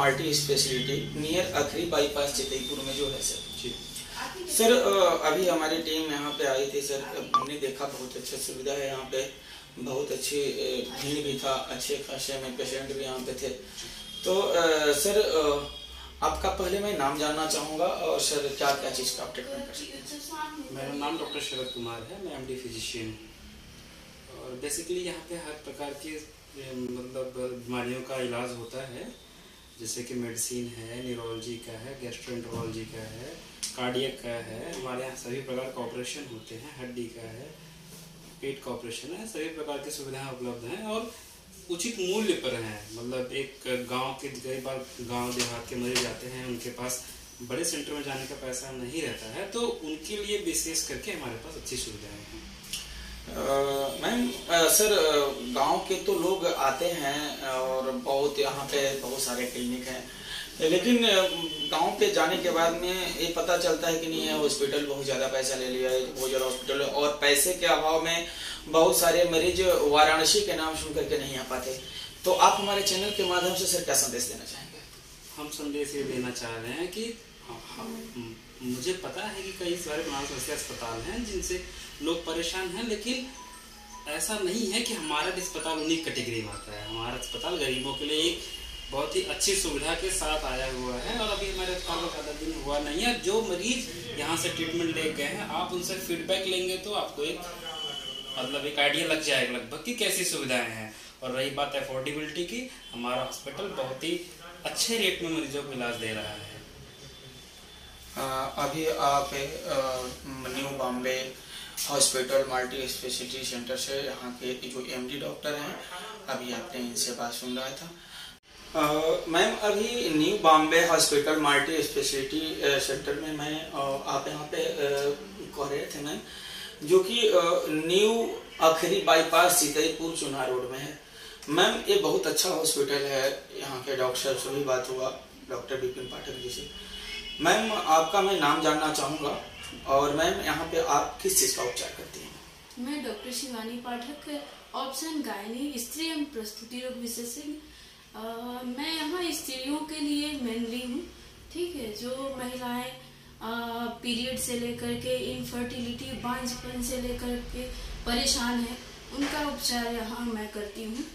Multi speciality near Akhri bypass Chitaipur में जो है सर। जी सर अभी हमारी टीम यहाँ पे आई थी सर, हमने देखा बहुत अच्छा सुविधा है यहाँ पे, बहुत अच्छी भीड़ भी था, अच्छे खासे में पेशेंट भी यहाँ पे थे। तो सर आपका पहले मैं नाम जानना चाहूँगा और सर क्या क्या चीज़ का आप ट्रीटमेंट कर सकते हैं। मेरा नाम डॉक्टर शरद कुमार है, मैं एमडी फिजिशियन हूँ और बेसिकली यहाँ पे हर प्रकार की मतलब बीमारियों का इलाज होता है, जैसे कि मेडिसिन है, न्यूरोलॉजी का है, गैस्ट्रोएंटरोलॉजी का है, कार्डियक का है। हमारे यहाँ सभी प्रकार का ऑपरेशन होते हैं, हड्डी का है, पेट का ऑपरेशन है, सभी प्रकार की सुविधाएं उपलब्ध हैं और उचित मूल्य पर हैं। मतलब एक गांव के कई बार गांव देहात के मरीज जाते हैं, उनके पास बड़े सेंटर में जाने का पैसा नहीं रहता है, तो उनके लिए विशेष करके हमारे पास अच्छी सुविधाएं हैं। मैम सर गांव के तो लोग आते हैं और बहुत यहाँ पे बहुत सारे क्लिनिक हैं, लेकिन गांव पे जाने के बाद में ये पता चलता है कि नहीं है हॉस्पिटल बहुत ज़्यादा पैसा ले लिया है, बहुत ज़्यादा हॉस्पिटल, और पैसे के अभाव में बहुत सारे मरीज वाराणसी के नाम सुन करके नहीं आ पाते। तो आप हमारे चैनल के माध्यम से सर क्या संदेश देना चाहेंगे। हम संदेश ये देना चाह रहे हैं कि मुझे पता है कि कई सारे बनारस ऐसे अस्पताल हैं जिनसे लोग परेशान हैं, लेकिन ऐसा नहीं है कि हमारा अस्पताल उन्हीं कैटेगरी में आता है। हमारा अस्पताल गरीबों के लिए एक बहुत ही अच्छी सुविधा के साथ आया हुआ है और अभी हमारे अस्पताल में ज़्यादा दिन हुआ नहीं है। जो मरीज यहाँ से ट्रीटमेंट ले गए हैं, आप उनसे फीडबैक लेंगे तो आपको एक आइडिया लग जाएगा लगभग कि कैसी सुविधाएं हैं। और रही बात अफोर्डेबिलिटी की, हमारा हॉस्पिटल बहुत ही अच्छे रेट में मरीजों को इलाज दे रहा है। अभी आप new Bombay hospital multi speciality centre से यहाँ के जो एमडी डॉक्टर हैं, अभी आपने इनसे बात सुन रहा था। मैम अभी new Bombay hospital multi speciality centre में मैं आप यहाँ पे कह रहे थे मैम, जो कि new Akhri bypass Chitaipur Chunar road में है। मैम ये बहुत अच्छा हॉस्पिटल है, यहाँ के डॉक्टर से भी बात हुआ, डॉक्टर विपिन पाठक जी से। मैम आपका मैं नाम जानना चाहूँगा और मैम यहाँ पे आप किस चीज़ का उपचार करती हैं। मैं डॉक्टर शिवानी पाठक, ऑप्शन गायनी, स्त्री एवं प्रस्तुति रोग विशेषज्ञ। मैं यहाँ स्त्रियों के लिए मेनली हूँ, ठीक है। जो महिलाएं पीरियड से लेकर के इनफर्टिलिटी, बांझपन से लेकर के परेशान है, उनका उपचार यहाँ मैं करती हूँ।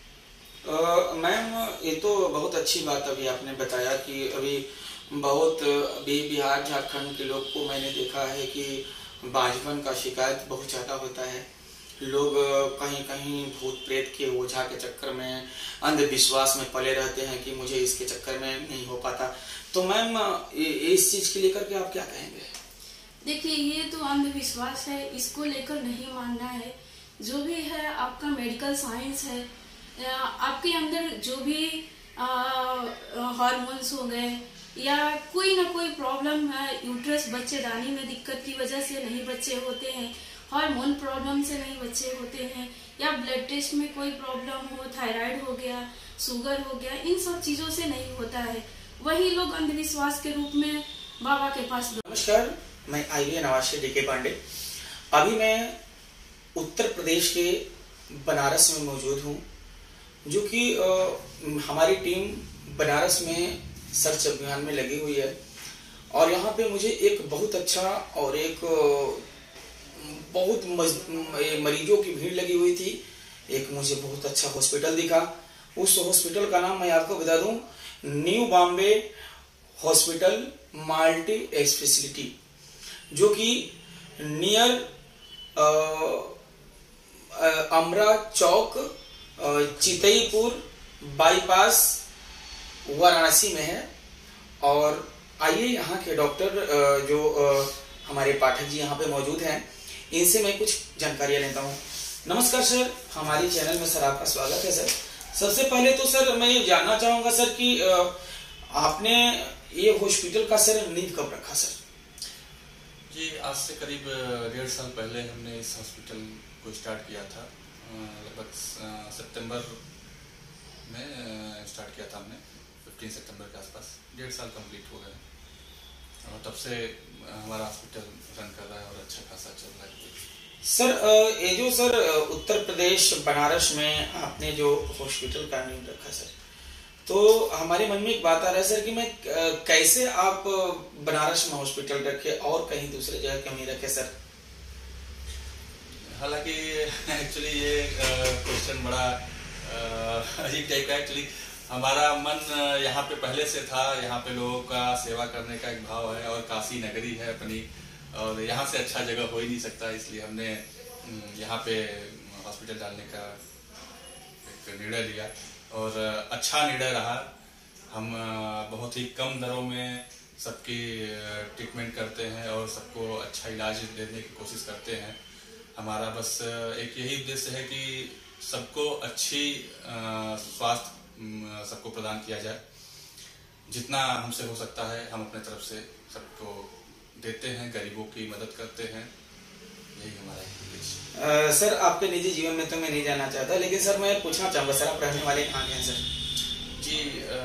मैम ये तो बहुत अच्छी बात अभी आपने बताया कि अभी बहुत बिहार झारखंड के लोग को मैंने देखा है कि बांझपन का शिकायत बहुत ज़्यादा होता है। लोग कहीं कहीं भूत प्रेत के ओझा के चक्कर में, अंधविश्वास में पले रहते हैं कि मुझे इसके चक्कर में नहीं हो पाता। तो मैम इस चीज़ के लेकर के आप क्या कहेंगे। देखिए ये तो अंधविश्वास है, इसको लेकर नहीं मानना है। जो भी है आपका मेडिकल साइंस है, आपके अंदर जो भी हार्मोन्स हो गए या कोई ना कोई प्रॉब्लम है, यूट्रस बच्चेदानी में दिक्कत की वजह से नहीं बच्चे होते हैं, हार्मोन प्रॉब्लम से नहीं बच्चे होते हैं, या ब्लड टेस्ट में कोई प्रॉब्लम हो, थायराइड हो गया, शुगर हो गया, इन सब चीजों से नहीं होता है, वही लोग अंधविश्वास के रूप में बाबा के पास। नमस्कार, मैं आईवी नवाशी डीके पांडे। अभी मैं उत्तर प्रदेश के बनारस में मौजूद हूँ, जो कि हमारी टीम बनारस में सर्च अभियान में लगी हुई है। और यहाँ पे मुझे एक बहुत अच्छा और एक बहुत मरीजों की भीड़ लगी हुई थी। एक मुझे बहुत अच्छा हॉस्पिटल दिखा, उस हॉस्पिटल का नाम मैं आपको बता दूं, new Bombay hospital multi speciality, जो कि नियर अमरा चौक चितईपुर बाईपास वाराणसी में है। और आइए यहाँ के डॉक्टर जो हमारे पाठक जी यहाँ पे मौजूद हैं, इनसे मैं कुछ जानकारियाँ लेता हूँ। नमस्कार सर, हमारी चैनल में सर आपका स्वागत है। सर सबसे पहले तो सर मैं ये जानना चाहूँगा सर कि आपने ये हॉस्पिटल का सर नींव कब रखा सर। जी आज से करीब 1.5 साल पहले हमने इस हॉस्पिटल को स्टार्ट किया था। लगभग सितंबर में स्टार्ट किया था हमने, 15 सितंबर के आसपास। 1.5 साल कंप्लीट हो गए और तब से हमारा हॉस्पिटल रन कर रहा है और अच्छा खासा चल रहा है। सर ये जो सर उत्तर प्रदेश बनारस में आपने जो हॉस्पिटल का नींव रखा सर, तो हमारे मन में एक बात आ रहा है सर कि मैं कैसे आप बनारस में हॉस्पिटल रखे और कहीं दूसरे जगह क्यों नहीं रखे सर? हालांकि एक्चुअली ये क्वेश्चन बड़ा अजीब टाइप का। एक्चुअली हमारा मन यहाँ पे पहले से था, यहाँ पे लोगों का सेवा करने का एक भाव है और काशी नगरी है अपनी, और यहाँ से अच्छा जगह हो ही नहीं सकता, इसलिए हमने यहाँ पे हॉस्पिटल डालने का एक निर्णय लिया और अच्छा निर्णय रहा। हम बहुत ही कम दरों में सबकी ट्रीटमेंट करते हैं और सबको अच्छा इलाज देने की कोशिश करते हैं। हमारा बस एक यही उद्देश्य है कि सबको अच्छी स्वास्थ्य सबको प्रदान किया जाए। जितना हमसे हो सकता है हम अपने तरफ से सबको देते हैं, गरीबों की मदद करते हैं, यही हमारा उद्देश्य। सर आपके निजी जीवन में तो मैं नहीं जानना चाहता, लेकिन सर मैं पूछना चाहूँगा सर आप रहने वाले कहाँ के हैं सर? जी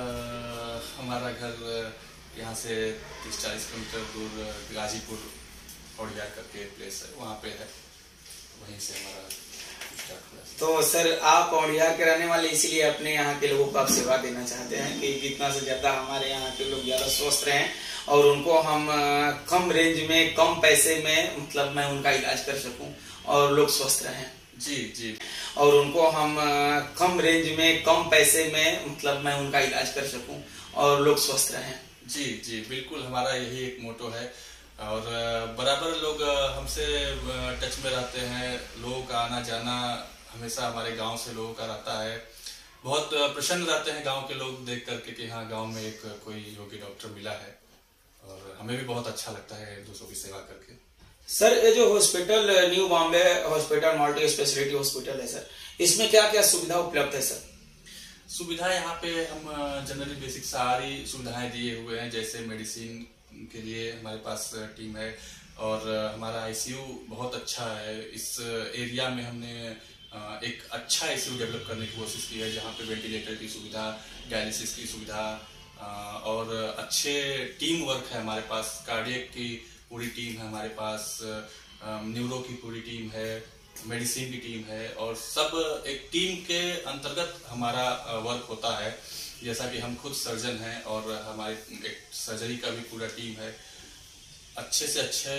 हमारा घर यहाँ से 30-40 किलोमीटर दूर गाजीपुर औड़िया करके प्लेस है, वहाँ पे है, वहीं से हमारा स्टार्ट हुआ। तो सर आप औड़िया के रहने वाले, इसीलिए अपने यहाँ के लोगों को आप सेवा देना चाहते हैं कि जितना से ज्यादा हमारे यहाँ के लोग ज्यादा स्वस्थ रहें और उनको हम कम रेंज में कम पैसे में मतलब मैं उनका इलाज कर सकूं और लोग स्वस्थ रहें। जी जी। और उनको हम कम रेंज में कम पैसे में मतलब मैं उनका इलाज कर सकूं और लोग स्वस्थ रहें। जी जी बिल्कुल, हमारा यही एक मोटो है और बराबर लोग हमसे टच में रहते हैं। लोगों का आना जाना हमेशा हमारे गांव से लोगों का रहता है। बहुत प्रसन्न रहते हैं गांव के लोग देख करके कि हाँ गांव में एक कोई योगी डॉक्टर मिला है, और हमें भी बहुत अच्छा लगता है दूसरों की सेवा करके। सर ये जो hospital new Bombay hospital multi speciality hospital है सर, इसमें क्या क्या सुविधा उपलब्ध है सर? सुविधा यहाँ पे हम जनरली बेसिक सारी सुविधाएं दिए हुए हैं। जैसे मेडिसिन के लिए हमारे पास टीम है और हमारा आईसीयू बहुत अच्छा है। इस एरिया में हमने एक अच्छा आईसीयू डेवलप करने की कोशिश की है, जहाँ पे वेंटिलेटर की सुविधा, डायलिसिस की सुविधा और अच्छे टीम वर्क है हमारे पास। कार्डियक की पूरी टीम है हमारे पास, न्यूरो की पूरी टीम है, मेडिसिन की टीम है, और सब एक टीम के अंतर्गत हमारा वर्क होता है। जैसा कि हम खुद सर्जन हैं और हमारे एक सर्जरी का भी पूरा टीम है। अच्छे से अच्छे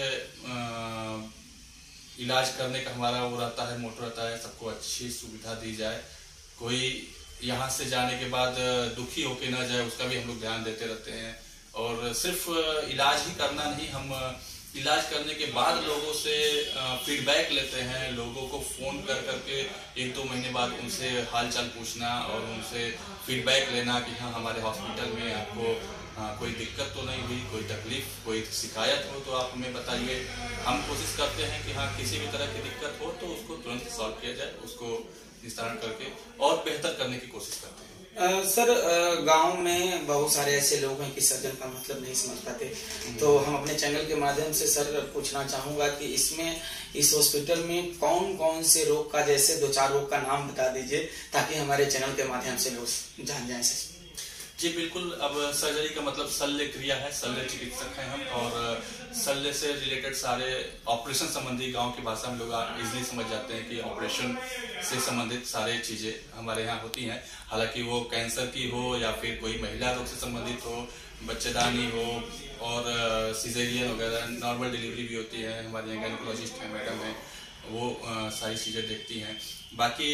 इलाज करने का हमारा वो रहता है, मोटो रहता है, सबको अच्छी सुविधा दी जाए। कोई यहाँ से जाने के बाद दुखी होके ना जाए, उसका भी हम लोग ध्यान देते रहते हैं। और सिर्फ इलाज ही करना नहीं, हम इलाज करने के बाद लोगों से फीडबैक लेते हैं। लोगों को फोन कर करके 1-2 महीने बाद उनसे हाल चाल पूछना और उनसे फीडबैक लेना कि हाँ हमारे हॉस्पिटल में आपको कोई दिक्कत तो नहीं हुई, कोई तकलीफ, कोई शिकायत हो तो आप हमें बताइए। हम कोशिश करते हैं कि हाँ किसी भी तरह की दिक्कत हो तो उसको तुरंत सॉल्व किया जाए, उसको निस्तारण करके और बेहतर करने की कोशिश करते हैं। सर गांव में बहुत सारे ऐसे लोग हैं कि सर्जन का मतलब नहीं समझ पाते, तो हम अपने चैनल के माध्यम से सर पूछना चाहूंगा कि इसमें इस हॉस्पिटल में कौन कौन से रोग का, जैसे 2-4 रोग का नाम बता दीजिए ताकि हमारे चैनल के माध्यम से लोग जान जाए सर। जी बिल्कुल। अब सर्जरी का मतलब शल्य क्रिया है, शल्य चिकित्सक हैं हम, और शल्य से रिलेटेड सारे ऑपरेशन संबंधी गांव की भाषा में लोग इजीली समझ जाते हैं कि ऑपरेशन से संबंधित सारे चीजें हमारे यहाँ होती हैं। हालांकि वो कैंसर की हो या फिर कोई महिला रोग से संबंधित हो, बच्चेदानी हो और सिजेरियन वगैरह, नॉर्मल डिलीवरी भी होती है। हमारे यहाँ गायनेकोलॉजिस्ट हैं, मैडम हैं, वो सारी चीज़ें देखती हैं। बाकी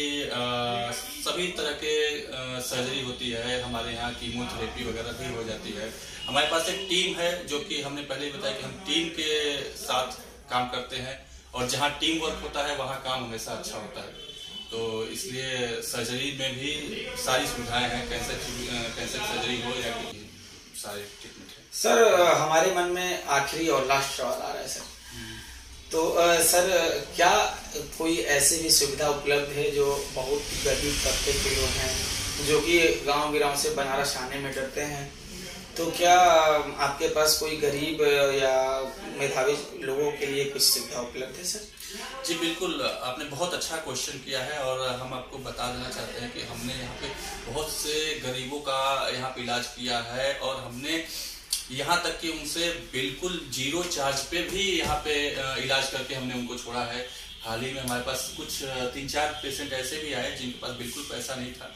सभी तरह के सर्जरी होती है हमारे यहाँ, कीमोथेरेपी वगैरह भी हो जाती है। हमारे पास एक टीम है जो कि हमने पहले ही बताया कि हम टीम के साथ काम करते हैं, और जहाँ टीम वर्क होता है वहाँ काम हमेशा अच्छा होता है। तो इसलिए सर्जरी में भी सारी सुविधाएं हैं, कैंसर सर्जरी हो या सारे ट्रीटमेंट है। सर हमारे मन में आखिरी और लास्ट सवाल आ रहा है सर, तो सर क्या कोई ऐसी भी सुविधा उपलब्ध है जो बहुत गरीब तबके के लोग हैं जो कि गांव गिराव से बनारस आने में डरते हैं, तो क्या आपके पास कोई गरीब या मेधावी लोगों के लिए कुछ सुविधा उपलब्ध है सर? जी बिल्कुल, आपने बहुत अच्छा क्वेश्चन किया है और हम आपको बता देना चाहते हैं कि हमने यहाँ पे बहुत से गरीबों का यहाँ पे इलाज किया है, और हमने यहाँ तक कि उनसे बिल्कुल 0 चार्ज पे भी यहाँ पे इलाज करके हमने उनको छोड़ा है। हाल ही में हमारे पास कुछ 3-4 पेशेंट ऐसे भी आए जिनके पास बिल्कुल पैसा नहीं था,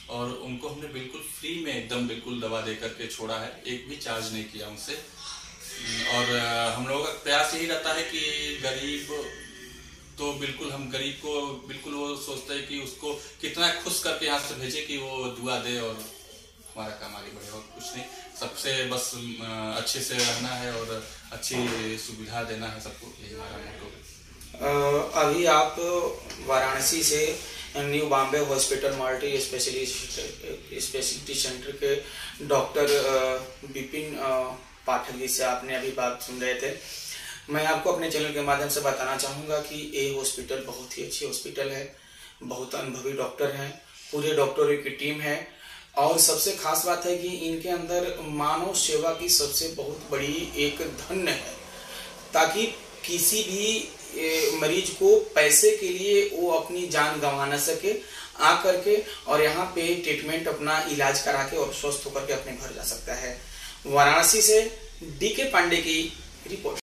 और उनको हमने बिल्कुल फ्री में एकदम बिल्कुल दवा दे करके छोड़ा है, एक भी चार्ज नहीं किया उनसे। और हम लोगों का प्रयास यही रहता है कि गरीब तो बिल्कुल, हम गरीब को बिल्कुल वो सोचते हैं कि उसको कितना खुश करके यहाँ से भेजे कि वो दुआ दे और हमारा काम आगे बढ़े, और कुछ नहीं। सबसे बस अच्छे से रहना है और अच्छी सुविधा देना है सबको, यही हमारा मोटो है। अभी आप वाराणसी से new Bombay hospital multi speciality centre के डॉक्टर विपिन पाठक जी से आपने अभी बात सुन रहे थे। मैं आपको अपने चैनल के माध्यम से बताना चाहूँगा कि ये हॉस्पिटल बहुत ही अच्छी हॉस्पिटल है, बहुत अनुभवी डॉक्टर हैं, पूरे डॉक्टरों की टीम है, और सबसे खास बात है कि इनके अंदर मानव सेवा की सबसे बहुत बड़ी एक धन्य है, ताकि किसी भी मरीज को पैसे के लिए वो अपनी जान गंवा न सके, आ करके और यहाँ पे ट्रीटमेंट अपना इलाज करा के और स्वस्थ होकर के अपने घर जा सकता है। वाराणसी से DK पांडे की रिपोर्ट।